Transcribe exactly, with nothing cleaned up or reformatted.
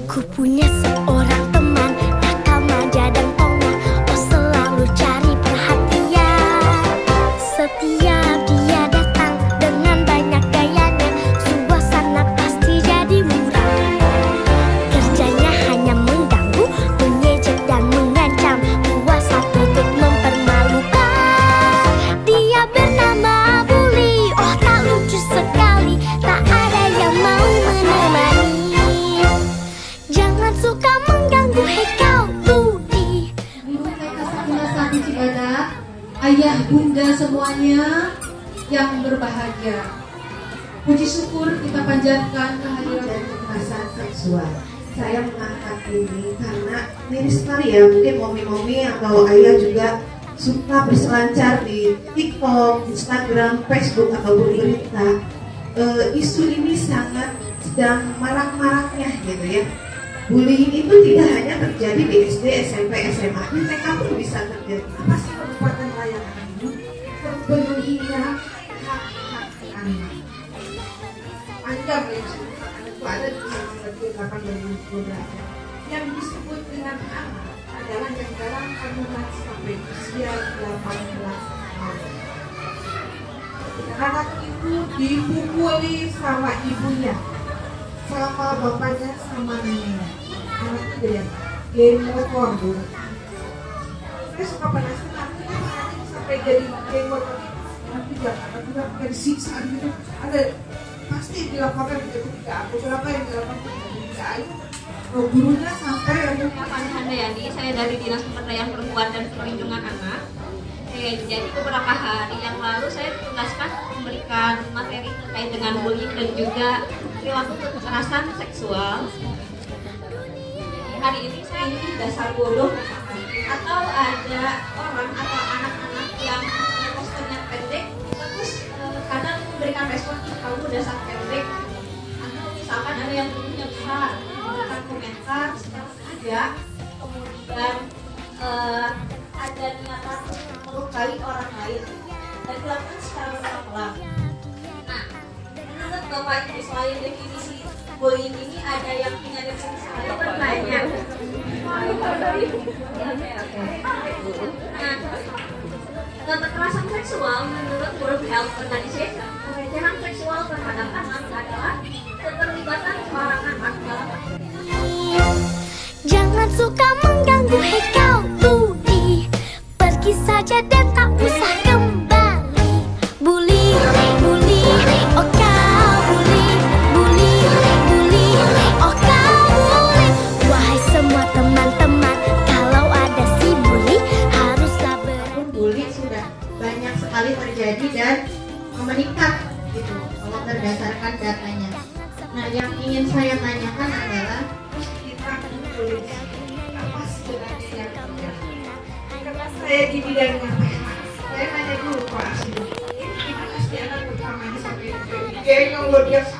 Ku punya seorang teman, nakal, manja dan pongah. Oh, selalu cari perhatian. Setiap dia datang dengan banyak gayanya, suasana pasti jadi muram. Kerjanya hanya mengganggu, mengejek dan mengancam, puasa tutup mempermalukan. Dia bernama Bully, oh tak lucu sekali, tak ada yang mau menemani. Jangan suka mengganggu, hei kau Budi. Guru T K satu Cibadak, ayah bunda semuanya yang berbahagia. Puji syukur kita panjatkan kehadiran kekerasan seksual. Saya mengangkat ini karena minister ya, mungkin momi-momi atau ayah juga suka berselancar di TikTok, Instagram, Facebook ataupun berita. E, isu ini sangat sedang marak-maraknya gitu ya. Bullying itu tidak hanya terjadi di S D, S M P, S M A, di T K pun bisa terjadi. Apa sih perbuatan layanan ini? Terpenuhinya hak-hak anak. Panjang ya, itu ada di delapan belas yang disebut dengan anak adalah yang dalam kandungan sampai usia delapan belas tahun. Anak itu dipukuli sama ibunya, sama bapaknya, sama neneknya. Anak itu jadi game motor dulu. Saya suka penasaran, kenapa anak itu sampai jadi game motor? Nanti jangan, nanti jangan disiksa gitu. Ada pasti dilaporkan gitu ketika aku berapa yang dilaporkan ketika aku. Oh, gurunya sampai yang Fani Handayani, saya dari Dinas Pemberdayaan Perempuan dan Perlindungan Anak. Eh, jadi beberapa hari yang lalu saya ditugaskan memberikan materi terkait dengan bullying dan juga perilaku kekerasan seksual. Hari ini saya ingin dasar bodoh atau ada orang atau anak-anak yang posternya pendek terus eh, kadang memberikan respon kamu dasar pendek, atau misalkan ada yang tubuhnya besar memberikan komentar secara sengaja, kemudian eh, ada niatan melukai orang lain dan dilakukan secara berulang-ulang. Nah, menurut Bapak Ibu, selain definisi bullying ini ada yang punya definisi lain bertanya. Nah, kekerasan seksual menurut World Health Organization, pelecehan seksual terhadap anak adalah keterlibatan seorang anak dalam Jangan suka mengganggu, hei kau Budi. Pergi saja dan tak usah kembali. Bully, bully, oh kau bully, bully, bully, oh kau bully. Wahai semua teman-teman, kalau ada si bully haruslah ber. Bully sudah banyak sekali terjadi dan meningkat gitu kalau berdasarkan datanya. Nah, yang ingin saya tanyakan adalah kita bully apa sebenarnya yang terjadi? Karena saya di bidangnya P H, saya nanya dulu Pak Asli, ini gimana sih anak pertamanya sampai jadi geng yang luar biasa